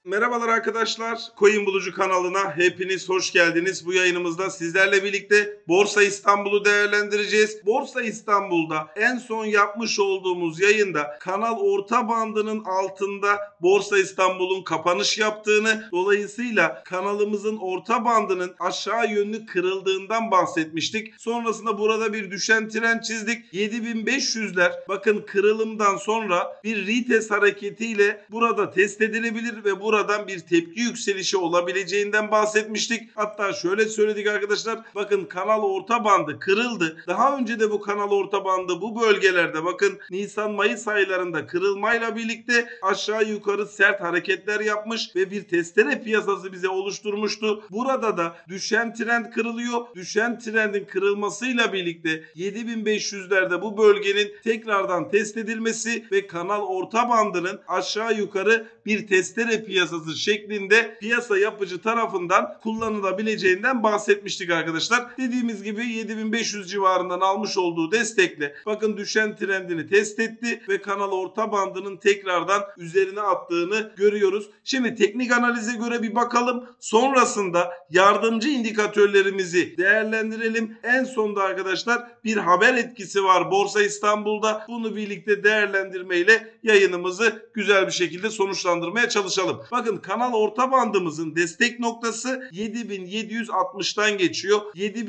Merhabalar arkadaşlar. Coin Bulucu kanalına hepiniz hoş geldiniz. Bu yayınımızda sizlerle birlikte Borsa İstanbul'u değerlendireceğiz. Borsa İstanbul'da en son yapmış olduğumuz yayında kanal orta bandının altında Borsa İstanbul'un kapanış yaptığını, dolayısıyla kanalımızın orta bandının aşağı yönlü kırıldığından bahsetmiştik. Sonrasında burada bir düşen trend çizdik. 7500'ler bakın kırılımdan sonra bir retest hareketiyle burada test edilebilir ve buradan bir tepki yükselişi olabileceğinden bahsetmiştik. Hatta şöyle söyledik arkadaşlar. Bakın kanal orta bandı kırıldı. Daha önce de bu kanal orta bandı bu bölgelerde bakın Nisan-Mayıs aylarında kırılmayla birlikte aşağı yukarı sert hareketler yapmış ve bir testere piyasası bize oluşturmuştu. Burada da düşen trend kırılıyor. Düşen trendin kırılmasıyla birlikte 7500'lerde bu bölgenin tekrardan test edilmesi ve kanal orta bandının aşağı yukarı bir testere piyasası şeklinde piyasa yapıcı tarafından kullanılabileceğinden bahsetmiştik arkadaşlar. Dediğimiz gibi 7500 civarından almış olduğu destekle bakın düşen trendini test etti ve kanal orta bandının tekrardan üzerine attığını görüyoruz. Şimdi teknik analize göre bir bakalım. Sonrasında yardımcı indikatörlerimizi değerlendirelim. En sonda arkadaşlar bir haber etkisi var Borsa İstanbul'da. Bunu birlikte değerlendirmeyle yayınımızı güzel bir şekilde sonuçlandırmaya çalışalım. Bakın kanal orta bandımızın destek noktası 7760'tan geçiyor.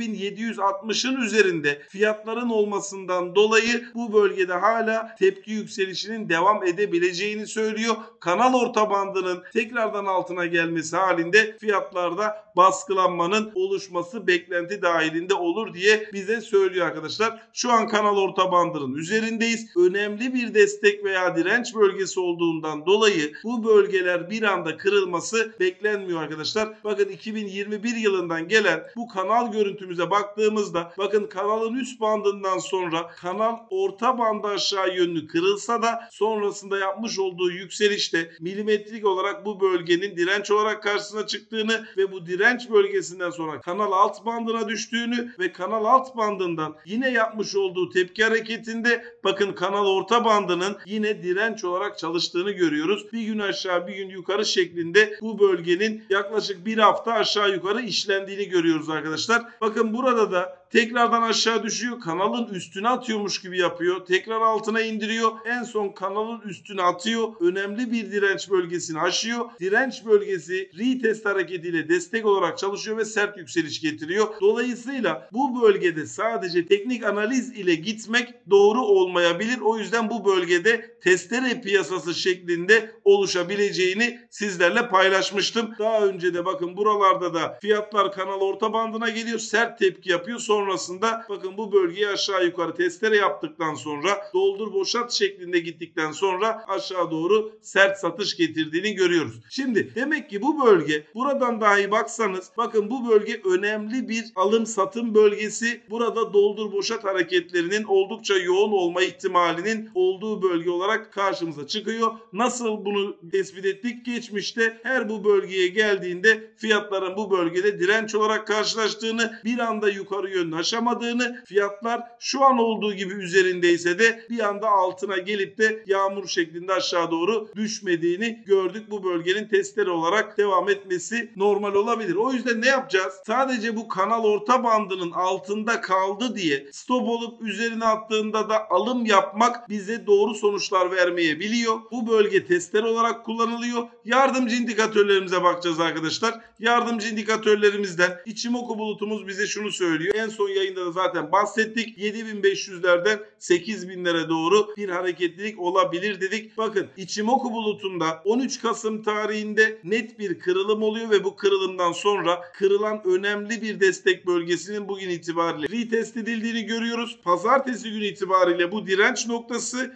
7760'ın üzerinde fiyatların olmasından dolayı bu bölgede hala tepki yükselişinin devam edebileceğini söylüyor. Kanal orta bandının tekrardan altına gelmesi halinde fiyatlarda baskılanmanın oluşması beklenti dahilinde olur diye bize söylüyor arkadaşlar. Şu an kanal orta bandının üzerindeyiz. Önemli bir destek veya direnç bölgesi olduğundan dolayı bu bölgeler bir anda kırılması beklenmiyor arkadaşlar. Bakın 2021 yılından gelen bu kanal görüntümüze baktığımızda bakın kanalın üst bandından sonra kanal orta bandı aşağı yönlü kırılsa da sonrasında yapmış olduğu yükselişte milimetrik olarak bu bölgenin direnç olarak karşısına çıktığını ve bu direnç bölgesinden sonra kanal alt bandına düştüğünü ve kanal alt bandından yine yapmış olduğu tepki hareketinde bakın kanal orta bandının yine direnç olarak çalıştığını görüyoruz. Bir gün aşağı bir gün yukarı şeklinde bu bölgenin yaklaşık bir hafta aşağı yukarı işlendiğini görüyoruz arkadaşlar. Bakın burada da tekrardan aşağı düşüyor. Kanalın üstüne atıyormuş gibi yapıyor. Tekrar altına indiriyor. En son kanalın üstüne atıyor. Önemli bir direnç bölgesini aşıyor. Direnç bölgesi retest hareketiyle destek olarak çalışıyor ve sert yükseliş getiriyor. Dolayısıyla bu bölgede sadece teknik analiz ile gitmek doğru olmayabilir. O yüzden bu bölgede testere piyasası şeklinde oluşabileceğini sizlerle paylaşmıştım. Daha önce de bakın buralarda da fiyatlar kanal orta bandına geliyor. Sert tepki yapıyor. Sonrasında bakın bu bölgeyi aşağı yukarı testere yaptıktan sonra doldur boşalt şeklinde gittikten sonra aşağı doğru sert satış getirdiğini görüyoruz. Şimdi demek ki bu bölge buradan dahi baksanız bakın bu bölge önemli bir alım satım bölgesi. Burada doldur boşalt hareketlerinin oldukça yoğun olma ihtimalinin olduğu bölge olarak karşımıza çıkıyor. Nasıl bunu tespit ettik? Geçmişte her bu bölgeye geldiğinde fiyatların bu bölgede direnç olarak karşılaştığını, bir anda yukarı yönlü aşamadığını, fiyatlar şu an olduğu gibi üzerindeyse de bir anda altına gelip de yağmur şeklinde aşağı doğru düşmediğini gördük. Bu bölgenin testere olarak devam etmesi normal olabilir. O yüzden ne yapacağız? Sadece bu kanal orta bandının altında kaldı diye stop olup üzerine attığında da alım yapmak bize doğru sonuçlar vermeyebiliyor. Bu bölge testere olarak kullanılıyor. Yardımcı indikatörlerimize bakacağız arkadaşlar. Yardımcı indikatörlerimizden Ichimoku bulutumuz bize şunu söylüyor. En son yayında da zaten bahsettik. 7500'lerden 8000'lere doğru bir hareketlilik olabilir dedik. Bakın Ichimoku bulutunda 13 Kasım tarihinde net bir kırılım oluyor ve bu kırılımdan sonra kırılan önemli bir destek bölgesinin bugün itibariyle retest edildiğini görüyoruz. Pazartesi günü itibariyle bu direnç noktası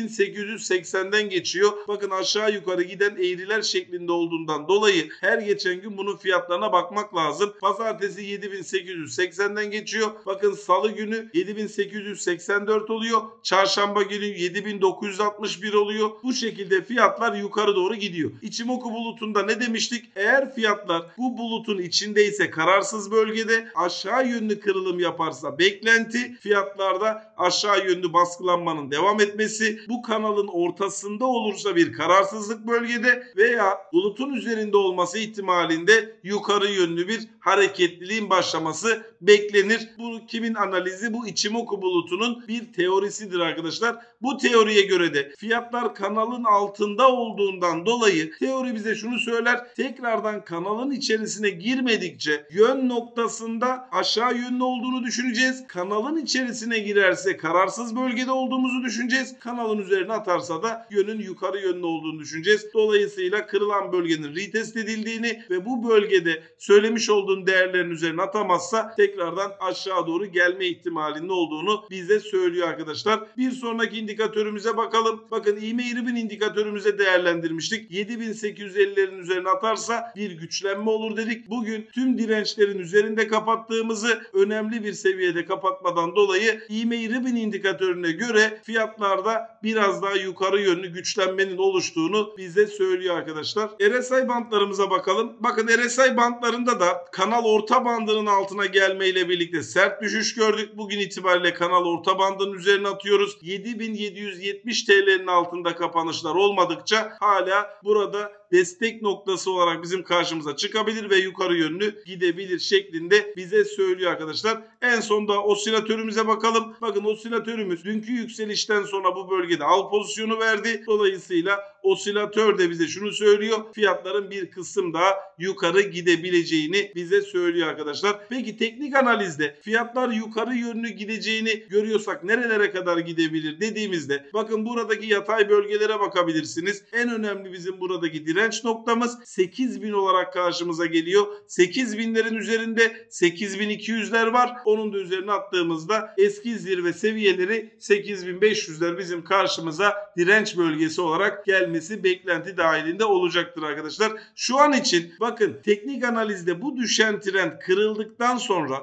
7880'den geçiyor. Bakın aşağı yukarı giden eğriler şeklinde olduğundan dolayı her geçen gün bunun fiyatlarına bakmak lazım. Pazartesi 7880'den geçiyor. geçiyor. Bakın salı günü 7884 oluyor. Çarşamba günü 7961 oluyor. Bu şekilde fiyatlar yukarı doğru gidiyor. İçimoku bulutunda ne demiştik? Eğer fiyatlar bu bulutun içindeyse kararsız bölgede aşağı yönlü kırılım yaparsa beklenti fiyatlarda aşağı yönlü baskılanmanın devam etmesi, bu kanalın ortasında olursa bir kararsızlık bölgede veya bulutun üzerinde olması ihtimalinde yukarı yönlü bir hareketliliğin başlaması beklenir. Bu kimin analizi? Bu İçimoku bulutunun bir teorisidir arkadaşlar. Bu teoriye göre de fiyatlar kanalın altında olduğundan dolayı teori bize şunu söyler. Tekrardan kanalın içerisine girmedikçe yön noktasında aşağı yönlü olduğunu düşüneceğiz. Kanalın içerisine girerse kararsız bölgede olduğumuzu düşüneceğiz. Kanalın üzerine atarsa da yönün yukarı yönlü olduğunu düşüneceğiz. Dolayısıyla kırılan bölgenin retest edildiğini ve bu bölgede söylemiş olduğum değerlerin üzerine atamazsa tekrardan aşağı doğru gelme ihtimalinin olduğunu bize söylüyor arkadaşlar. Bir sonraki indikatörümüze bakalım. Bakın ivme-eğrimin indikatörümüze değerlendirmiştik. 7850'lerin üzerine atarsa bir güçlenme olur dedik. Bugün tüm dirençlerin üzerinde kapattığımızı, önemli bir seviyede kapatmadan dolayı ivme-eğrimin indikatörüne göre fiyatlarda biraz daha yukarı yönlü güçlenmenin oluştuğunu bize söylüyor arkadaşlar. RSI bantlarımıza bakalım. Bakın RSI bantlarında da kanal orta bandının altına gelmeyle birlikte sert düşüş gördük. Bugün itibariyle kanal orta bandının üzerine atıyoruz. 7770 TL'nin altında kapanışlar olmadıkça hala burada destek noktası olarak bizim karşımıza çıkabilir ve yukarı yönlü gidebilir şeklinde bize söylüyor arkadaşlar. En sonda osilatörümüze bakalım. Bakın osilatörümüz dünkü yükselişten sonra bu bölgede al pozisyonu verdi. Dolayısıyla osilatör de bize şunu söylüyor. Fiyatların bir kısım daha yukarı gidebileceğini bize söylüyor arkadaşlar. Peki teknik analizde fiyatlar yukarı yönlü gideceğini görüyorsak nerelere kadar gidebilir dediğimizde bakın buradaki yatay bölgelere bakabilirsiniz. En önemli bizim buradaki direnç noktamız 8000 olarak karşımıza geliyor. 8000'lerin üzerinde 8200'ler var. Onun da üzerine attığımızda eski zirve seviyeleri 8500'ler bizim karşımıza direnç bölgesi olarak gelmesi beklenti dahilinde olacaktır arkadaşlar. Şu an için bakın teknik analizde bu düşen trend kırıldıktan sonra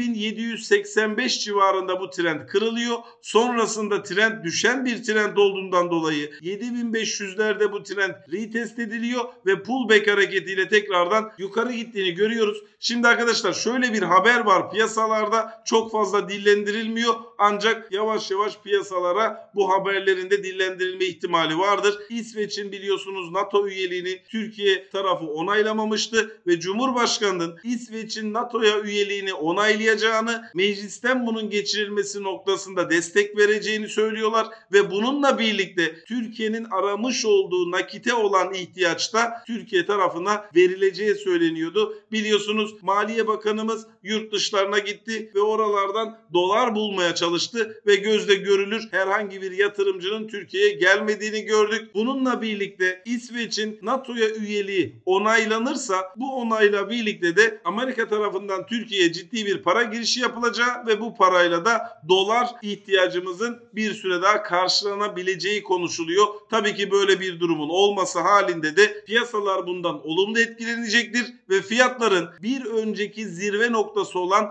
7785 civarında bu trend kırılıyor. Sonrasında trend düşen bir trend olduğundan dolayı 7500'lerde bu trend retest ediliyor ve pullback hareketiyle tekrardan yukarı gittiğini görüyoruz. Şimdi arkadaşlar şöyle bir haber var piyasalarda, çok fazla dillendirilmiyor ancak yavaş yavaş piyasalara bu haberlerin de dillendirilme ihtimali vardır. İsveç'in biliyorsunuz NATO üyeliğini Türkiye tarafı onaylamamıştı ve Cumhurbaşkanı'nın İsveç'in NATO'ya üyeliğini onaylayacağını, meclisten bunun geçirilmesi noktasında destek vereceğini söylüyorlar ve bununla birlikte Türkiye'nin aramış olduğu nakite olan ihtiyaçta Türkiye tarafına verileceği söyleniyordu. Biliyorsunuz Maliye Bakanımız yurt dışlarına gitti ve oralardan dolar bulmaya çalıştı ve gözle görülür herhangi bir yatırımcının Türkiye'ye gelmediğini gördük. Bununla birlikte İsveç'in NATO'ya üyeliği onaylanırsa bu onayla birlikte de Amerika tarafından Türkiye'ye ciddi bir para girişi yapılacağı ve bu parayla da dolar ihtiyacımızın bir süre daha karşılanabileceği konuşuluyor. Tabii ki böyle bir durumun olması halinde de piyasalar bundan olumlu etkilenecektir ve fiyatların bir önceki zirve noktası olan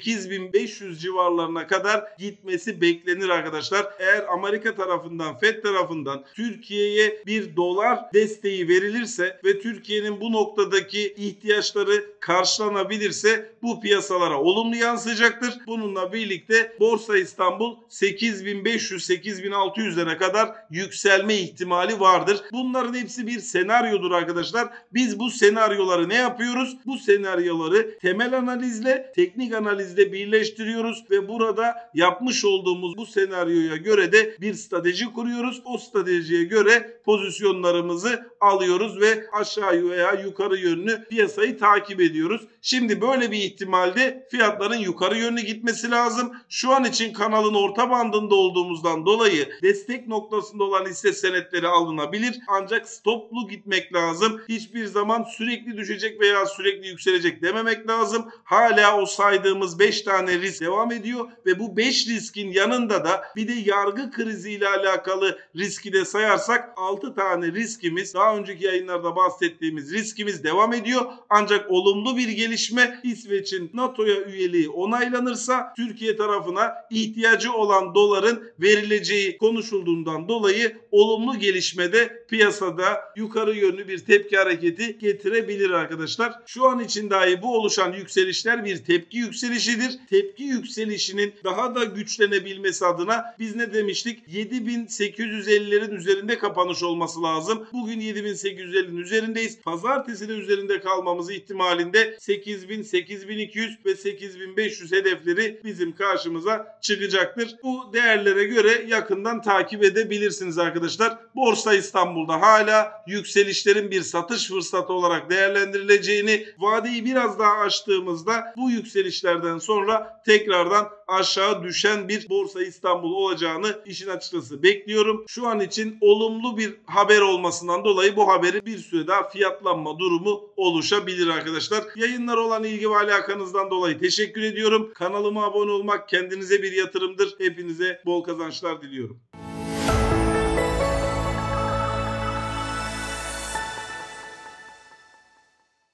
8500 civarlarına kadar gitmesi beklenir arkadaşlar. Eğer Amerika tarafından, FED tarafından Türkiye'ye bir dolar desteği verilirse ve Türkiye'nin bu noktadaki ihtiyaçları karşılanabilirse bu piyasalara olumlu yansıyacaktır. Bununla birlikte Borsa İstanbul 8500-8600'lere kadar yükselme ihtimali vardır. Bunların hepsi bir senaryodur arkadaşlar. Biz bu senaryoları ne yapıyoruz? Bu senaryoları temel analizle, teknik analizle birleştiriyoruz ve burada yapmış olduğumuz bu senaryoya göre de bir strateji kuruyoruz. O stratejiye göre pozisyonlarımızı alıyoruz ve aşağı veya yukarı yönlü piyasayı takip ediyoruz. Şimdi böyle bir ihtimalde fiyatların yukarı yönlü gitmesi lazım. Şu an için kanalın orta bandında olduğumuzdan dolayı destek noktasında olan hisse senetleri alınabilir. Ancak stoplu gitmek lazım. Hiçbir zaman sürekli düşecek veya sürekli yükselecek dememek lazım. Hala o saydığımız 5 tane risk devam ediyor ve bu 5 riskin yanında da bir de yargı kriziyle alakalı riski de sayarsak 6 tane riskimiz, daha önceki yayınlarda bahsettiğimiz riskimiz devam ediyor. Ancak olumlu bir gelişme gelişme. İsveç'in NATO'ya üyeliği onaylanırsa Türkiye tarafına ihtiyacı olan doların verileceği konuşulduğundan dolayı olumlu gelişmede piyasada yukarı yönlü bir tepki hareketi getirebilir arkadaşlar. Şu an için dahi bu oluşan yükselişler bir tepki yükselişidir. Tepki yükselişinin daha da güçlenebilmesi adına biz ne demiştik? 7850'lerin üzerinde kapanış olması lazım. Bugün 7850'nin üzerindeyiz. Pazartesi de üzerinde kalmamız ihtimalinde 8000, 8200 ve 8500 hedefleri bizim karşımıza çıkacaktır. Bu değerlere göre yakından takip edebilirsiniz arkadaşlar. Borsa İstanbul'da hala yükselişlerin bir satış fırsatı olarak değerlendirileceğini, vadeyi biraz daha açtığımızda bu yükselişlerden sonra tekrardan aşağı düşen bir Borsa İstanbul olacağını işin açıkçası bekliyorum. Şu an için olumlu bir haber olmasından dolayı bu haberi bir süre daha fiyatlanma durumu oluşabilir arkadaşlar. Yayınlara olan ilgi ve alakanızdan dolayı teşekkür ediyorum. Kanalıma abone olmak kendinize bir yatırımdır. Hepinize bol kazançlar diliyorum.